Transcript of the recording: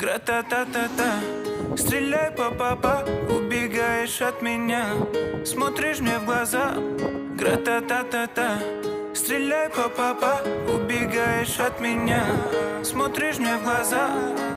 Гра-та-та-та-та, стреляй па-па-па, убегаешь от меня, смотришь мне в глаза. Гра-та-та-та-та, стреляй па-па-па, убегаешь от меня, смотришь мне в глаза.